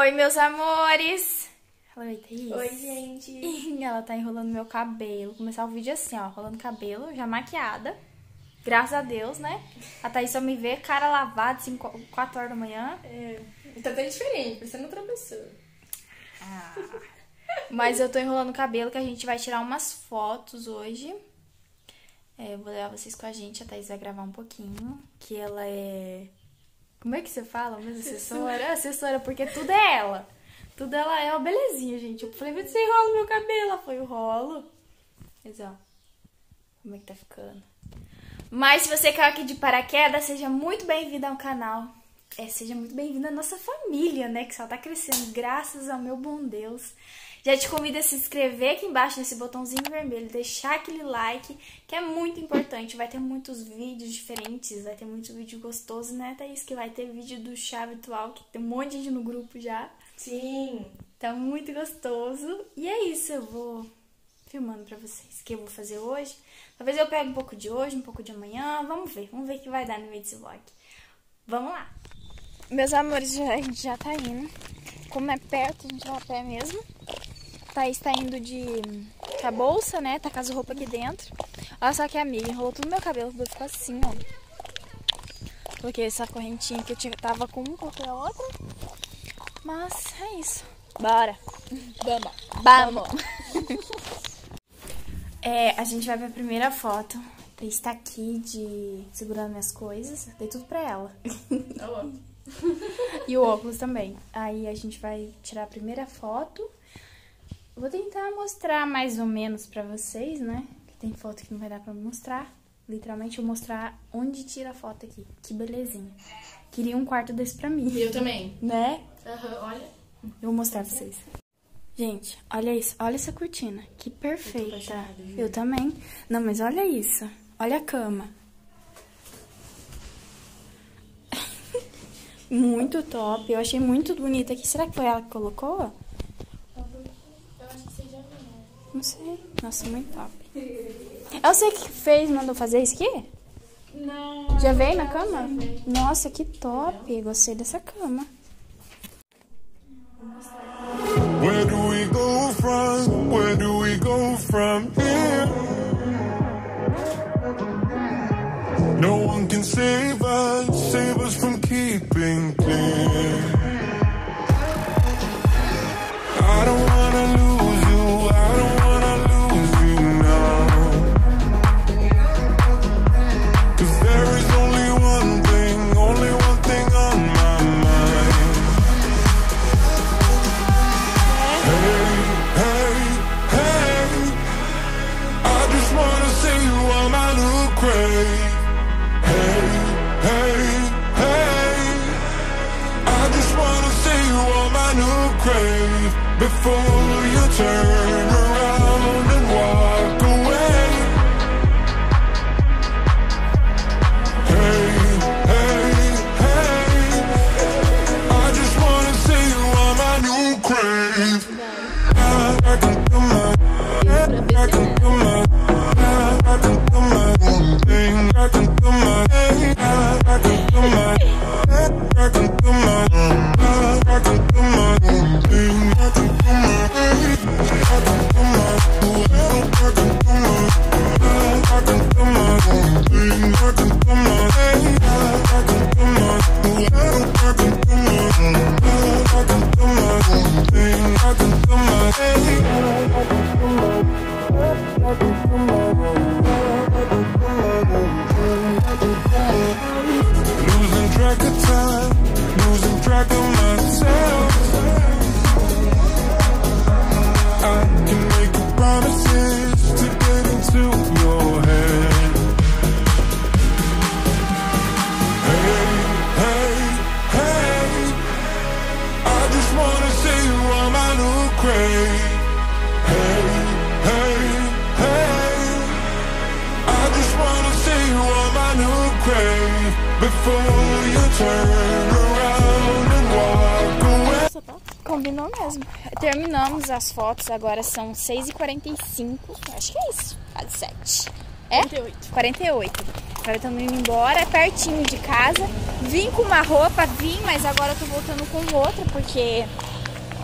Oi, meus amores! Oi, Thaís. Oi, gente. Ela tá enrolando meu cabelo. Vou começar o vídeo assim, ó, rolando cabelo, já maquiada. Graças a Deus, né? A Thaís só me vê cara lavada, 4 horas da manhã. Tá até diferente, parecendo outra pessoa. Mas eu tô enrolando o cabelo, que a gente vai tirar umas fotos hoje. Eu vou levar vocês com a gente. A Thaís vai gravar um pouquinho. Que ela é... Como é que você fala mesmo? Assessora? Assessora, porque tudo é ela. Tudo ela é uma belezinha, gente. Eu falei, você enrola meu cabelo. Ela foi, eu rolo. Mas, ó, como é que tá ficando? Mas se você caiu aqui de paraquedas, seja muito bem-vinda ao canal. Seja muito bem-vinda à nossa família, né? Que só tá crescendo, graças ao meu bom Deus. Já te convido a se inscrever aqui embaixo nesse botãozinho vermelho, deixar aquele like, que é muito importante. Vai ter muitos vídeos diferentes, vai ter muitos vídeos gostosos, né, Thaís? Que vai ter vídeo do chá virtual, que tem um monte de gente no grupo já. Sim. Tá muito gostoso. E é isso, eu vou filmando pra vocês o que eu vou fazer hoje. Talvez eu pegue um pouco de hoje, um pouco de amanhã. Vamos ver o que vai dar no meio desse vlog. Vamos lá. Meus amores, a gente já tá indo. Como é perto, a gente vai a pé mesmo. Thaís tá indo com a bolsa, né? Tá com as roupas aqui dentro. Olha só que a amiga enrolou tudo no meu cabelo, vou ficar assim, ó. Coloquei essa correntinha que eu tava com uma, coloquei a outra. Mas é isso. Bora! Vamos! A gente vai pra primeira foto. A Thaís tá aqui segurando minhas coisas. Dei tudo pra ela. E o óculos também. Aí a gente vai tirar a primeira foto. Vou tentar mostrar mais ou menos pra vocês, né? Que tem foto que não vai dar pra mostrar. Literalmente eu vou mostrar onde tira a foto aqui. Que belezinha. Queria um quarto desse pra mim. Eu também. Né? Olha. Eu vou mostrar pra vocês. Gente, olha isso. Olha essa cortina. Que perfeita. Eu também. Não, mas olha isso. Olha a cama. Muito top. Eu achei muito bonita aqui. Será que foi ela que colocou? Eu acho que você já viu. Não sei. Nossa, muito top. Eu sei que fez, mandou fazer isso aqui? Não. Já veio na cama? Nossa, que top. Gostei dessa cama. Where do we go from? Where do we go from here? No one can save us from keeping clear. I don't wanna lose you, I don't wanna lose you now. 'Cause there is only one thing on my mind. Hey, I just wanna see you on my new grave. Hey, I just wanna see you on my new grave before you turn around and walk away. Hey, I just wanna see you on my new grave. I can do my own thing. I can do my losing track of time, losing track of myself. I can make you promises to get into your head. Hey, I just wanna see you on my new grave. Hey, I just wanna see you on my new grave before you turn around and walk away. Combinou mesmo. Terminamos as fotos, agora são 6h45. Acho que é isso. Quase 7. 48. Agora estamos indo embora, é pertinho de casa. Vim com uma roupa, mas agora eu tô voltando com outra, porque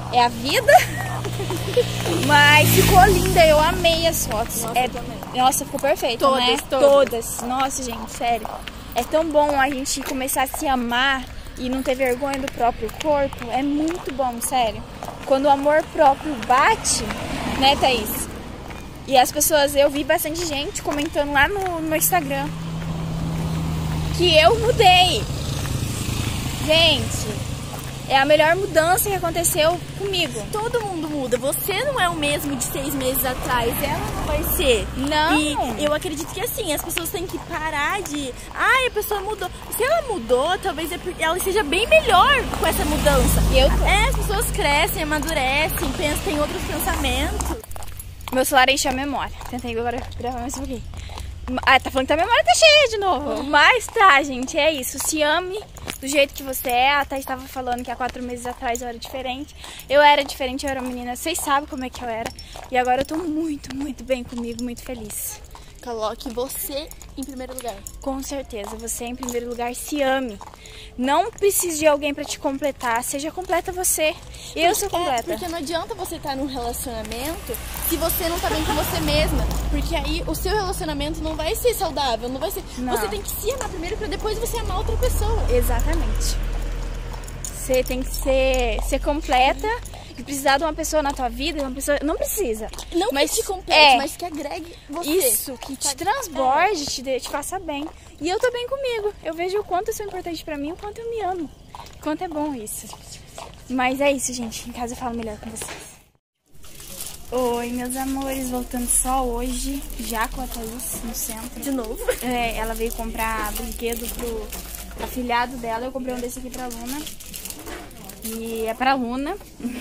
é a vida. Mas ficou linda, eu amei as fotos. Nossa, ficou perfeito, né? Todas. Nossa, gente, sério. É tão bom a gente começar a se amar e não ter vergonha do próprio corpo. É muito bom, sério. Quando o amor próprio bate, né, Thaís? E as pessoas, eu vi bastante gente comentando lá no meu Instagram que eu mudei. Gente, é a melhor mudança que aconteceu comigo. Todo mundo muda. Você não é o mesmo de 6 meses atrás. Ela não vai ser. Não. E eu acredito que assim, as pessoas têm que parar de... Ai, a pessoa mudou. Se ela mudou, talvez é porque ela seja bem melhor com essa mudança. As pessoas crescem, amadurecem, têm outros pensamentos. Meu celular enche a memória. Tentei agora gravar mais um pouquinho. Ah, tá falando que a memória tá cheia de novo. Mas tá, gente, é isso. Se ame do jeito que você é. A Thaís estava falando que há 4 meses atrás eu era diferente. Eu era diferente, eu era uma menina. Vocês sabem como é que eu era. E agora eu tô muito, muito bem comigo, muito feliz. Coloque você em primeiro lugar. Com certeza, você em primeiro lugar, se ame. Não precise de alguém pra te completar, seja completa você. Eu sou completa. Porque não adianta você estar num relacionamento se você não tá bem com você mesma. Porque aí o seu relacionamento não vai ser saudável, não vai ser... Não. Você tem que se amar primeiro pra depois você amar outra pessoa. Exatamente. Você tem que ser completa. E precisar de uma pessoa na tua vida, uma pessoa... Não precisa. Não mas que te complete, mas que agregue você. Isso, que te transborde, te faça bem. E eu tô bem comigo. Eu vejo o quanto isso é importante pra mim, o quanto eu me amo. O quanto é bom isso. Mas é isso, gente. Em casa eu falo melhor com vocês. Oi, meus amores. Voltando só hoje, já com a Thaís no centro. De novo? Ela veio comprar brinquedo pro afilhado dela. Eu comprei um desse aqui pra Luna. E é pra Luna.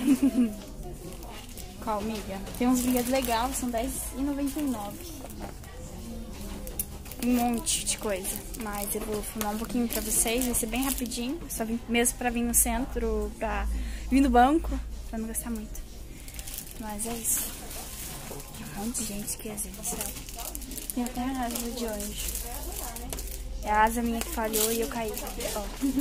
Qual, amiga? Tem uns brinquedos legais, são R$10,99. Um monte de coisa. Mas eu vou filmar um pouquinho pra vocês, vai ser bem rapidinho. Só vim mesmo pra vir no centro, pra vir no banco, pra não gastar muito. Mas é isso. Tem um monte de gente aqui, às vezes, sabe? Tem até a asa de anjo. É a asa minha que falhou e eu caí. Ó.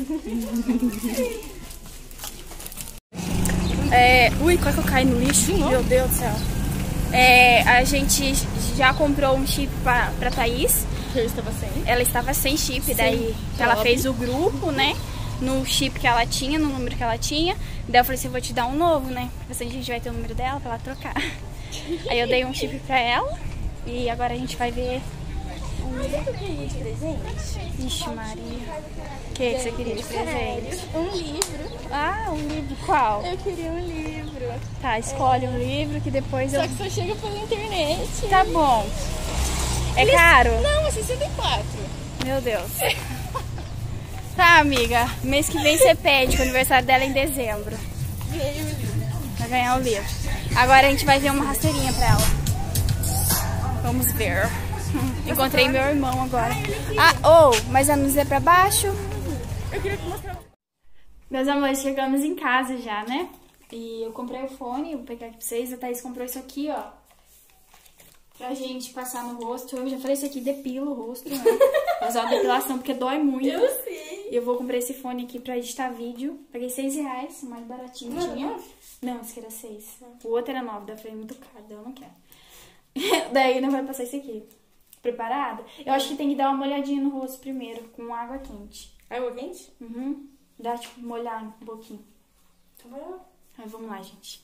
Ui, quase que eu caí no lixo. Meu Deus do céu. A gente já comprou um chip pra Thaís. Ela estava sem chip, daí ela fez o grupo, né? No chip que ela tinha, no número que ela tinha. Daí eu falei assim, vou te dar um novo, né? Assim a gente vai ter o número dela pra ela trocar. Aí eu dei um chip pra ela. E agora a gente vai ver. Sabe o que eu queria de presente? Ixi, Maria. O que você queria de presente? Um livro. Ah, um livro qual? Eu queria um livro. Tá, escolhe um livro que depois eu... Só que só chega pela internet. Tá bom. É caro? Não, é 64. Meu Deus. Tá, amiga. Mês que vem você pede, que o aniversário dela é em dezembro. Vai ganhar o livro. Agora a gente vai ver uma rasteirinha pra ela. Vamos ver. Encontrei meu irmão agora. Mas a luz é pra baixo. Eu queria te mostrar. Meus amores, chegamos em casa já, né? E eu comprei o fone, vou pegar aqui pra vocês. A Thaís comprou isso aqui, ó. Pra gente passar no rosto. Eu já falei isso aqui, depila o rosto, né? Vou usar a depilação porque dói muito. Eu sei. E eu vou comprar esse fone aqui pra editar vídeo. Peguei R$6, o mais baratinho tinha. Não, esse aqui era 6. O outro era 9, daí eu falei muito caro, daí eu não quero. Daí não vai passar esse aqui. Preparada? Eu acho que tem que dar uma molhadinha no rosto primeiro, com água quente. Água quente? Uhum. Dá, tipo, molhar um pouquinho. Tá bom. Aí, vamos lá, gente.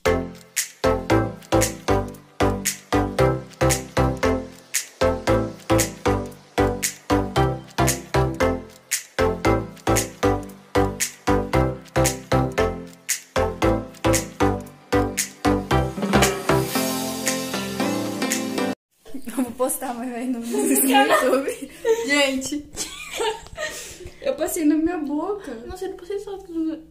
Eu vou postar, mas vai no YouTube. Gente, eu passei na minha boca. Nossa, eu não passei só tudo.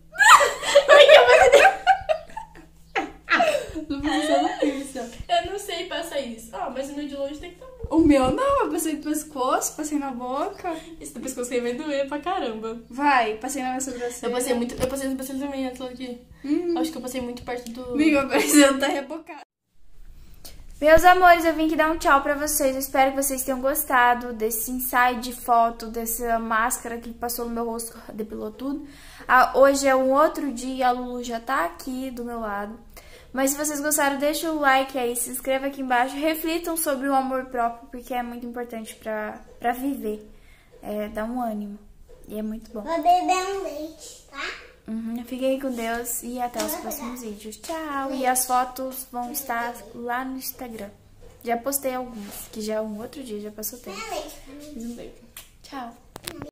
Eu não sei passar isso. Mas o meu de longe tem que estar. O meu não, eu passei no pescoço, passei na boca. Esse do pescoço aí vai doer pra caramba. Vai, passei na minha sobrancelha. Eu passei no sobrancelha também, aquilo aqui. Acho que eu passei muito perto do... Amiga, parecendo tá rebocado. Meus amores, eu vim aqui dar um tchau pra vocês. Eu espero que vocês tenham gostado desse ensaio de foto, dessa máscara que passou no meu rosto, depilou tudo. Hoje é um outro dia, a Lulu já tá aqui do meu lado. Mas se vocês gostaram, deixa o like aí, se inscreva aqui embaixo. Reflitam sobre o amor próprio, porque é muito importante pra viver. Dá um ânimo. E é muito bom. Vou beber um leite, tá? Fiquem com Deus e até os próximos vídeos. Tchau! E as fotos vão estar lá no Instagram. Já postei algumas, que já é um outro dia, já passou tempo. Um beijo. Tchau!